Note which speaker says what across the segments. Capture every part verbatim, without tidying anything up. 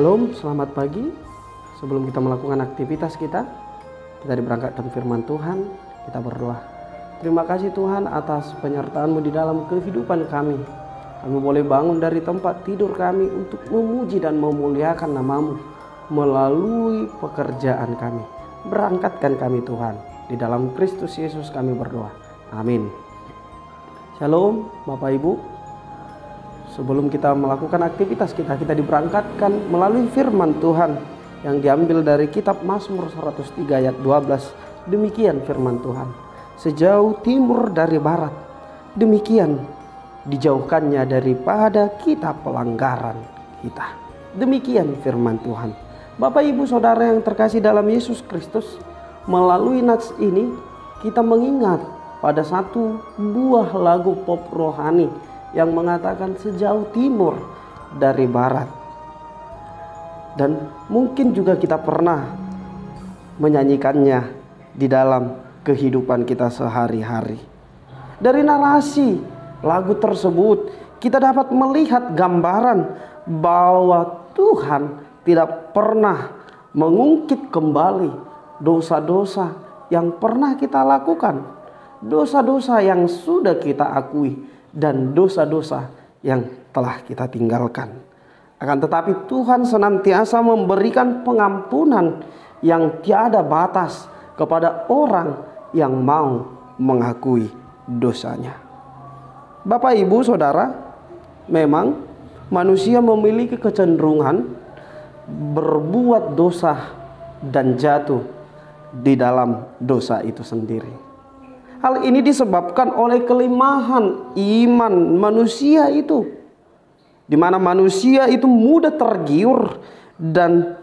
Speaker 1: Shalom, selamat pagi. Sebelum kita melakukan aktivitas kita, kita diberangkatkan firman Tuhan, kita berdoa. Terima kasih Tuhan atas penyertaan-Mu di dalam kehidupan kami. Kami boleh bangun dari tempat tidur kami untuk memuji dan memuliakan nama-Mu melalui pekerjaan kami. Berangkatkan kami Tuhan, di dalam Kristus Yesus kami berdoa. Amin. Shalom Bapak Ibu. Sebelum kita melakukan aktivitas kita, kita diberangkatkan melalui firman Tuhan yang diambil dari kitab Mazmur seratus tiga ayat dua belas. Demikian firman Tuhan. Sejauh timur dari barat, demikian dijauhkannya daripada kita pelanggaran kita. Demikian firman Tuhan. Bapak Ibu Saudara yang terkasih dalam Yesus Kristus, melalui nats ini kita mengingat pada satu buah lagu pop rohani yang mengatakan sejauh timur dari barat. Dan mungkin juga kita pernah menyanyikannya di dalam kehidupan kita sehari-hari. Dari narasi lagu tersebut kita dapat melihat gambaran bahwa Tuhan tidak pernah mengungkit kembali dosa-dosa yang pernah kita lakukan, dosa-dosa yang sudah kita akui, dan dosa-dosa yang telah kita tinggalkan. Akan tetapi Tuhan senantiasa memberikan pengampunan yang tiada batas kepada orang yang mau mengakui dosanya. Bapak Ibu Saudara, memang manusia memiliki kecenderungan berbuat dosa dan jatuh di dalam dosa itu sendiri. Hal ini disebabkan oleh kelemahan iman manusia itu, di mana manusia itu mudah tergiur dan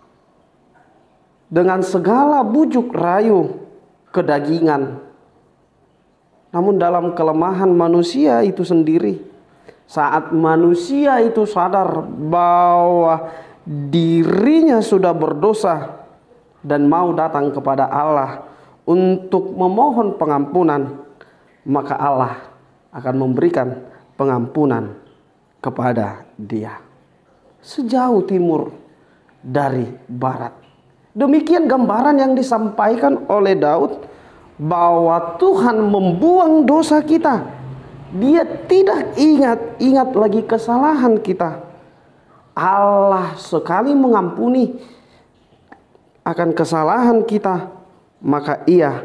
Speaker 1: dengan segala bujuk rayu kedagingan. Namun dalam kelemahan manusia itu sendiri, saat manusia itu sadar bahwa dirinya sudah berdosa dan mau datang kepada Allah untuk memohon pengampunan, maka Allah akan memberikan pengampunan kepada dia. Sejauh timur dari barat. Demikian gambaran yang disampaikan oleh Daud bahwa Tuhan membuang dosa kita. Dia tidak ingat-ingat lagi kesalahan kita. Allah sekali mengampuni akan kesalahan kita, maka Ia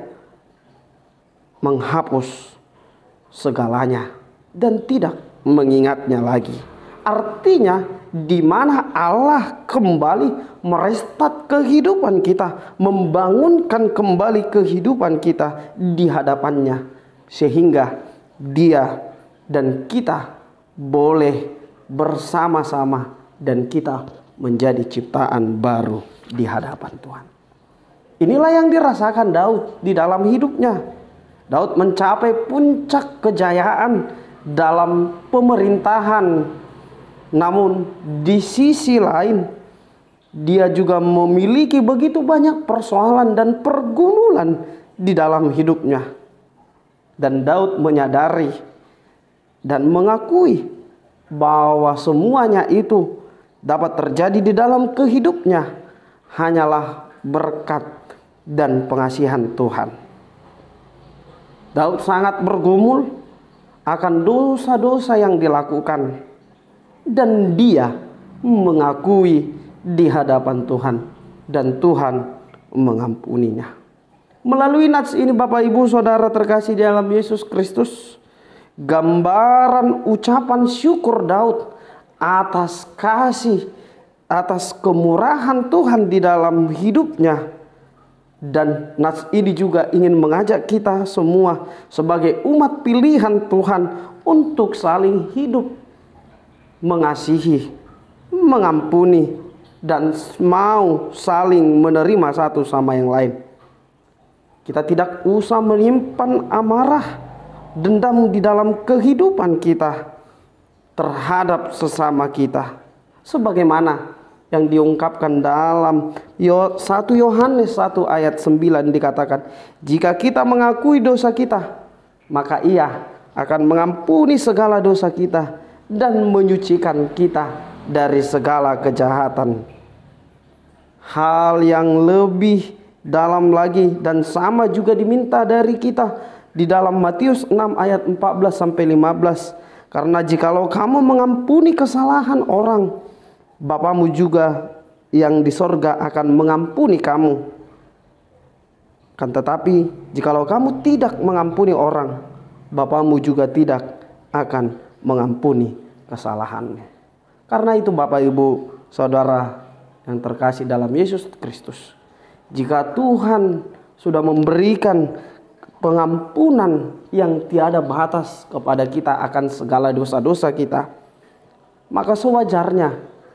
Speaker 1: menghapus segalanya dan tidak mengingatnya lagi. Artinya di mana Allah kembali merestart kehidupan kita, membangunkan kembali kehidupan kita di hadapannya, sehingga Dia dan kita boleh bersama-sama dan kita menjadi ciptaan baru di hadapan Tuhan. Inilah yang dirasakan Daud di dalam hidupnya. Daud mencapai puncak kejayaan dalam pemerintahan. Namun di sisi lain, dia juga memiliki begitu banyak persoalan dan pergumulan di dalam hidupnya. Dan Daud menyadari dan mengakui bahwa semuanya itu dapat terjadi di dalam kehidupnya hanyalah berkat dan pengasihan Tuhan. Daud sangat bergumul akan dosa-dosa yang dilakukan, dan dia mengakui di hadapan Tuhan, dan Tuhan mengampuninya. Melalui nats ini Bapak Ibu Saudara terkasih di dalam Yesus Kristus, gambaran ucapan syukur Daud atas kasih, atas kemurahan Tuhan di dalam hidupnya. Dan nats ini juga ingin mengajak kita semua sebagai umat pilihan Tuhan untuk saling hidup mengasihi, mengampuni, dan mau saling menerima satu sama yang lain. Kita tidak usah menyimpan amarah, dendam di dalam kehidupan kita terhadap sesama kita, sebagaimana yang diungkapkan dalam satu Yohanes satu ayat sembilan dikatakan, jika kita mengakui dosa kita, maka Ia akan mengampuni segala dosa kita dan menyucikan kita dari segala kejahatan. Hal yang lebih dalam lagi dan sama juga diminta dari kita di dalam Matius enam ayat empat belas sampai lima belas. Karena jikalau kamu mengampuni kesalahan orang, Bapamu juga yang di sorga akan mengampuni kamu. Kan tetapi jikalau kamu tidak mengampuni orang, Bapamu juga tidak akan mengampuni kesalahanmu. Karena itu Bapak Ibu Saudara yang terkasih dalam Yesus Kristus, jika Tuhan sudah memberikan pengampunan yang tiada batas kepada kita akan segala dosa-dosa kita, maka sewajarnya,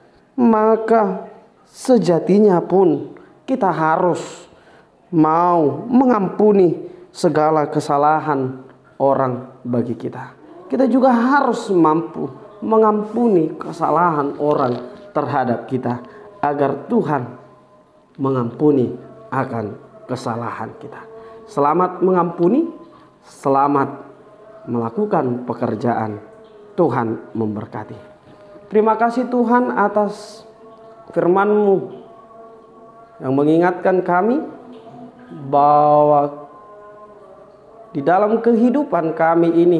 Speaker 1: maka sejatinya pun kita harus mau mengampuni segala kesalahan orang bagi kita. Kita juga harus mampu mengampuni kesalahan orang terhadap kita, agar Tuhan mengampuni akan kesalahan kita. Selamat mengampuni, selamat melakukan pekerjaan. Tuhan memberkati. Terima kasih Tuhan atas firman-Mu yang mengingatkan kami bahwa di dalam kehidupan kami ini,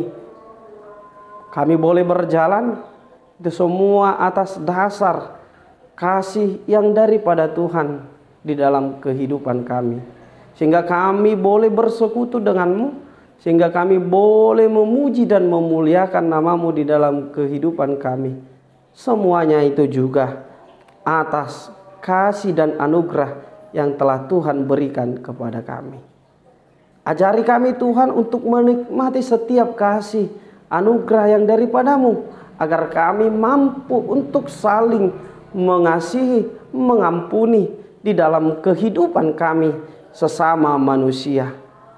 Speaker 1: kami boleh berjalan itu semua atas dasar kasih yang daripada Tuhan di dalam kehidupan kami. Sehingga kami boleh bersekutu dengan-Mu, sehingga kami boleh memuji dan memuliakan nama-Mu di dalam kehidupan kami. Semuanya itu juga atas kasih dan anugerah yang telah Tuhan berikan kepada kami. Ajari kami Tuhan untuk menikmati setiap kasih anugerah yang daripada-Mu, agar kami mampu untuk saling mengasihi, mengampuni di dalam kehidupan kami sesama manusia,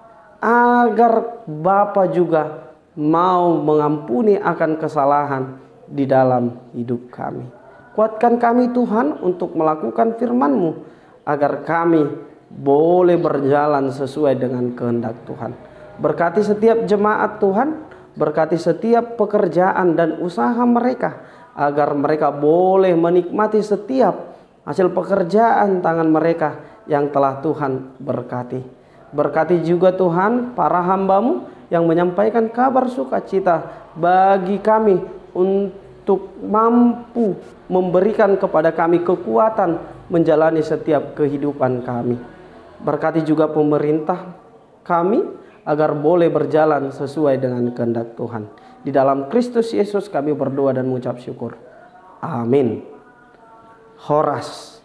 Speaker 1: agar Bapa juga mau mengampuni akan kesalahan di dalam hidup kami. Kuatkan kami Tuhan untuk melakukan firman-Mu, agar kami boleh berjalan sesuai dengan kehendak Tuhan. Berkati setiap jemaat Tuhan, berkati setiap pekerjaan dan usaha mereka, agar mereka boleh menikmati setiap hasil pekerjaan tangan mereka yang telah Tuhan berkati. Berkati juga Tuhan para hamba-Mu yang menyampaikan kabar sukacita bagi kami untuk mampu memberikan kepada kami kekuatan menjalani setiap kehidupan kami. Berkati juga pemerintah kami agar boleh berjalan sesuai dengan kehendak Tuhan. Di dalam Kristus Yesus kami berdoa dan mengucap syukur. Amin. Horas.